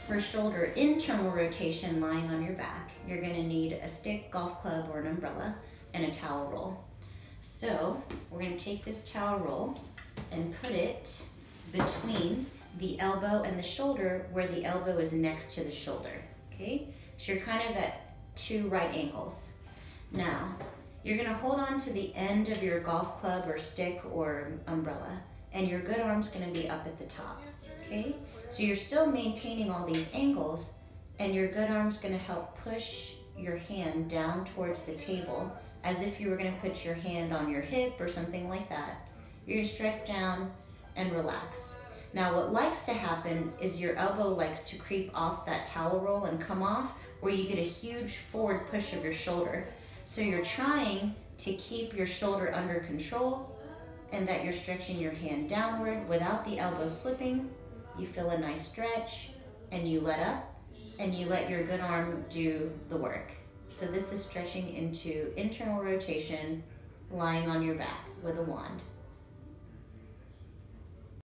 For shoulder internal rotation lying on your back, you're gonna need a stick, golf club, or an umbrella, and a towel roll. So we're gonna take this towel roll and put it between the elbow and the shoulder where the elbow is next to the shoulder, okay? So you're kind of at 2 right angles. Now, you're gonna hold on to the end of your golf club or stick or umbrella, and your good arm's gonna be up at the top, okay? So you're still maintaining all these angles, and your good arm's gonna help push your hand down towards the table as if you were gonna put your hand on your hip or something like that. You're gonna stretch down and relax. Now what likes to happen is your elbow likes to creep off that towel roll and come off, where you get a huge forward push of your shoulder. So you're trying to keep your shoulder under control and that you're stretching your hand downward without the elbow slipping. You feel a nice stretch and you let up and you let your good arm do the work. So this is stretching into internal rotation, lying on your back with a wand.